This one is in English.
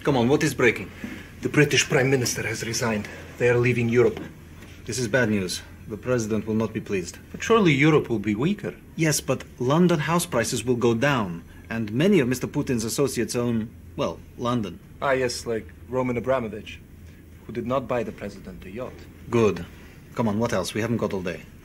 Come on, what is breaking? The British Prime Minister has resigned. They are leaving Europe. This is bad news. The president will not be pleased. But surely Europe will be weaker. Yes, but London house prices will go down. And many of Mr. Putin's associates own, well, London. Ah, yes, like Roman Abramovich, who did not buy the president a yacht. Good. Come on, what else? We haven't got all day.